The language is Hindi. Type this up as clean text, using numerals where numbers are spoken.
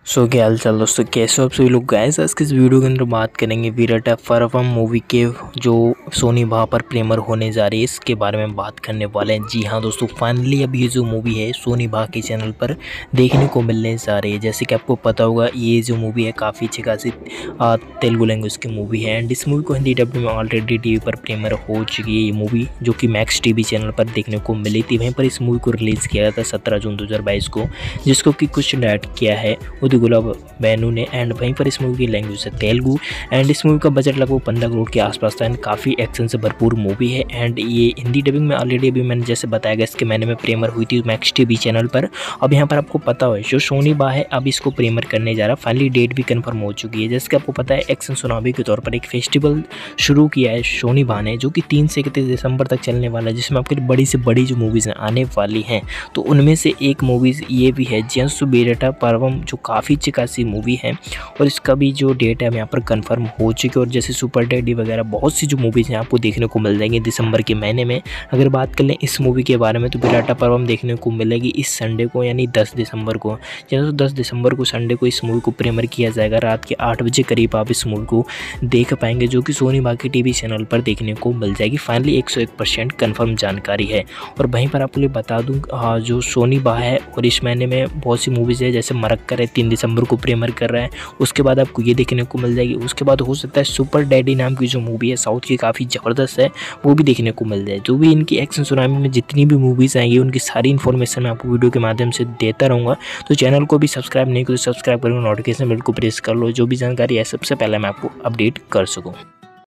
क्या हाल चाल दोस्तों, कैसे हो आप सभी लोग। गाइस आज के इस वीडियो के अंदर बात करेंगे विराटा परवम मूवी के जो सोनी भा पर प्रीमियर होने जा रही है, इसके बारे में बात करने वाले हैं। जी हाँ दोस्तों, फाइनली अब ये जो मूवी है सोनी भा के चैनल पर देखने को मिलने जा रही है। जैसे कि आपको पता होगा ये जो मूवी है काफ़ी अच्छी खासी तेलुगु लैंग्वेज की मूवी है एंड इस मूवी को हिंदी डब में ऑलरेडी टीवी पर प्रीमियर हो चुकी है। ये मूवी जो कि मैक्स टीवी चैनल पर देखने को मिली थी, वहीं पर इस मूवी को रिलीज़ किया था 17 जून 2022 को, जिसको कि कुछ डायरेक्ट किया है गुलाब बैनू ने एंड वहीं पर इस मूवी की लैंग्वेज है तेलुगु एंड इस मूवी का बजट लगभग 15 करोड़ के आसपास था एंड काफ़ी एक्शन से भरपूर मूवी है। एंड ये हिंदी डबिंग में ऑलरेडी अभी मैंने जैसे बताया गया इसके महीने में प्रीमियर हुई थी मैक्स टीवी चैनल पर। अब यहाँ पर आपको पता हो जो सोनी भा है अब इसको प्रीमियर करने जा रहा है, फाइनली डेट भी कन्फर्म हो चुकी है। जैसे कि आपको पता है एक्शन सुनामी के तौर पर एक फेस्टिवल शुरू किया है सोनी भा ने, जो कि 3 से 31 दिसंबर तक चलने वाला है, जिसमें आपकी बड़ी से बड़ी जो मूवीज़ आने वाली हैं। तो उनमें से एक मूवीज़ ये भी है जंसु विराटा परवम, जो काफ़ी अच्छी खासी मूवी है और इसका भी जो डेट है यहाँ पर कंफर्म हो चुकी है। और जैसे सुपर डैडी वगैरह बहुत सी जो मूवीज़ हैं आपको देखने को मिल जाएंगी दिसंबर के महीने में। अगर बात कर लें इस मूवी के बारे में तो विराटा परवम देखने को मिलेगी इस संडे को, यानी 10 दिसंबर को। जैसे 10 दिसंबर को संडे को इस मूवी को प्रीमियर किया जाएगा। रात के 8 बजे करीब आप इस मूवी को देख पाएंगे, जो कि सोनी भा के टीवी चैनल पर देखने को मिल जाएगी। फाइनली 101% कन्फर्म जानकारी है। और वहीं पर आपको बता दूँ जो सोनी भा है और इस महीने में बहुत सी मूवीज़ है, जैसे मरक्कर है 3 दिसंबर को प्रीमियर कर रहा है, उसके बाद आपको ये देखने को मिल जाएगी। उसके बाद हो सकता है सुपर डैडी नाम की जो मूवी है साउथ की काफ़ी ज़बरदस्त है, वो भी देखने को मिल जाए। जो भी इनकी एक्शन सुनामी में जितनी भी मूवीज़ आएंगी उनकी सारी इन्फॉर्मेशन मैं आपको वीडियो के माध्यम से देता रहूँगा। तो चैनल को भी सब्सक्राइब नहीं करो, सब्सक्राइब करो, नोटिफिकेशन बिल को प्रेस कर लो, जो भी जानकारी है सबसे पहले मैं आपको अपडेट कर सकूँ।